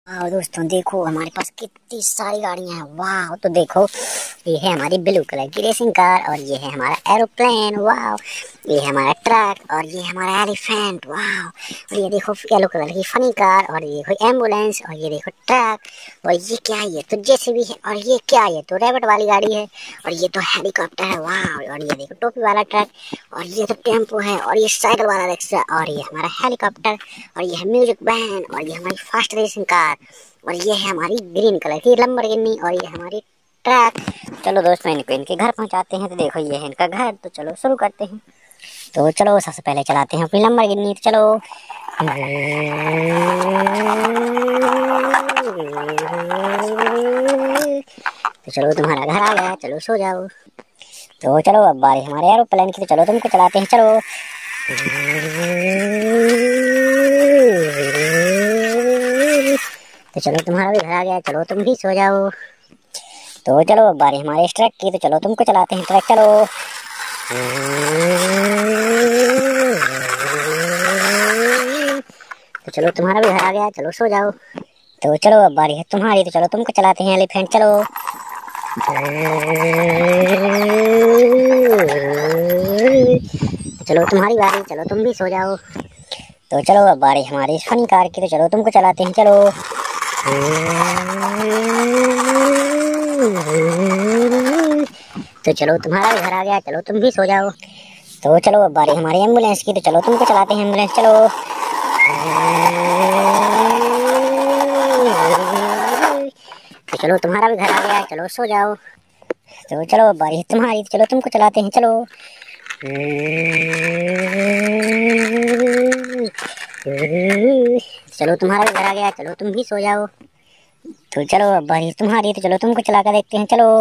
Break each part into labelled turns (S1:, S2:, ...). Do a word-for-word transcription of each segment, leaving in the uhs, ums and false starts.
S1: और दोस्तों देखो हमारे पास कितनी सारी गाड़ियां हैं। वाह, तो देखो ये है हमारी ब्लू कलर की रेसिंग कार, और ये है हमारा एरोप्लेन। वाह, ये है हमारा ट्रक, और ये है हमारा एलिफेंट। वाह, और ये देखो येलो कलर की फनी कार, और ये देखो एम्बुलेंस, और ये देखो ट्रक, और ये क्या है, ये तो जेसीबी है, और ये क्या है, ये तो रैबिट वाली गाड़ी है, और ये तो हेलीकॉप्टर है। वाह, और ये देखो टोपी वाला ट्रक, और ये तो टेम्पो है, और ये साइकिल वाला रिक्शा, और ये हमारा हेलीकॉप्टर, और ये है म्यूजिक बैंड, और ये हमारी फास्ट रेसिंग कार, और ये है हमारी ग्रीन कलर की लंबरगिनी, और ये हमारी ट्रक। चलो दोस्तों इनको इनके घर पहुंचाते हैं। तो देखो ये है इनका घर, तो चलो शुरू करते हैं। तो चलो सबसे पहले चलाते हैं अपनी लंबरगिनी। तो चलो तो चलो तुम्हारा घर आ गया, चलो सो जाओ। तो चलो अब बारी हमारे एरोप्लेन की, तो चलो तुमको चलाते हैं। चलो तो चलो तुम्हारा भी घर आ गया, चलो तुम भी सो जाओ। तो चलो अब बारी हमारे इस ट्रक की, तो चलो तुमको चलाते हैं ट्रक। चलो तो चलो तुम्हारा भी घर आ गया, चलो सो जाओ। तो चलो अब बारी है तुम्हारी, तो चलो तुमको चलाते हैं एलिफेंट। चलो तो चलो तुम्हारी बारी, चलो तुम भी सो जाओ। तो चलो अब बारी हमारी इस फनी कार की, तो चलो तुमको चलाते हैं। चलो तो चलो तुम्हारा भी घर आ गया, चलो तुम भी सो जाओ। तो चलो अब बारी हमारी एम्बुलेंस की, तो चलो तुमको चलाते हैं एम्बुलेंस। चलो तो चलो तुम्हारा भी घर आ गया, चलो सो जाओ। तो चलो अब बारी तुम्हारी, तो चलो तुमको चलाते हैं। चलो चलो तुम्हारा भी घर आ गया, चलो तुम भी सो जाओ। तो चलो अब बारी तुम्हारी, तो चलो तुमको चला कर देखते हैं। चलो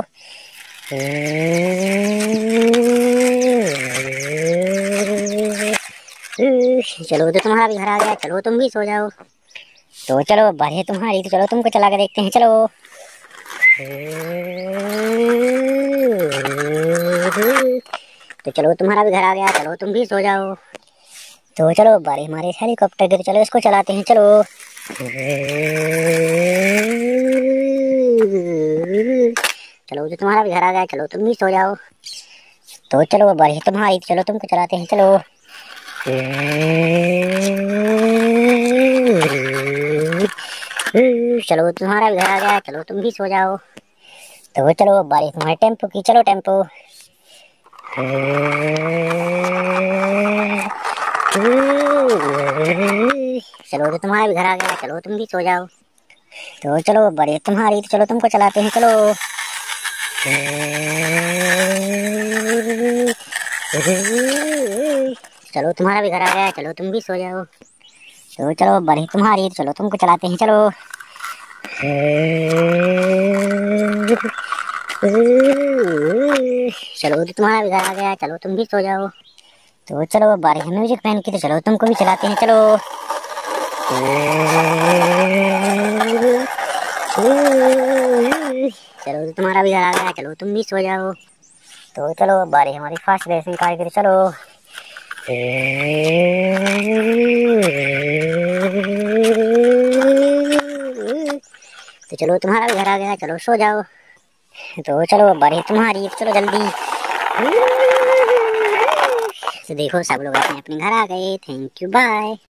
S1: चलो तो तुम्हारा भी घर आ गया, चलो तुम भी सो जाओ। तो चलो अब बारी तुम्हारी, तो चलो तुमको चला कर देखते हैं। चलो तो चलो तुम्हारा भी घर आ गया, चलो तुम भी सो जाओ। तो चलो अब बारी हमारे हेलीकॉप्टर की, तो चलो इसको चलाते हैं। चलो चलो तो तुम्हारा भी घर आ गया, चलो तुम भी सो जाओ। तो चलो अब बारी तुम्हारी, तो चलो तुमको चलाते हैं। चलो चलो तुम्हारा भी घर आ गया, चलो तुम भी सो जाओ। तो चलो अब बारी तुम्हारे टेम्पो की। चलो टेम्पो चलो तो तुम्हारा भी घर आ गया, चलो तुम भी सो जाओ। तो चलो अब बारी तुम्हारी, तो चलो तुमको चलाते हैं। चलो चलो तुम्हारा भी घर आ गया, चलो तुम भी सो जाओ। तो चलो अब बारी तुम्हारी, तो चलो तुमको चलाते हैं। चलो चलो तो तुम्हारा भी घर आ गया, चलो तुम भी सो जाओ। तो चलो अब बारी है म्यूजिक बैंड की, तो चलो तुमको भी चलाते हैं। चलो चलो तो तुम्हारा भी घर आ गया, चलो तुम भी सो जाओ। तो चलो अब बारी हमारी फास्ट रेसिंग कार की, तो चलो तो चलो तुम्हारा भी घर आ गया, चलो सो जाओ। तो चलो अब बारी तुम्हारी, चलो जल्दी। तो देखो सब लोग अपने अपने घर आ गए। Thank you, bye.